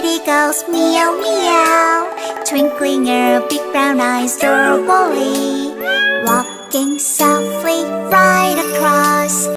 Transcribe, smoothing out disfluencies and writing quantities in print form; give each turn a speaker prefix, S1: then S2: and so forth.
S1: baby goes meow meow, twinkling her big brown eyes adorably, walking softly right across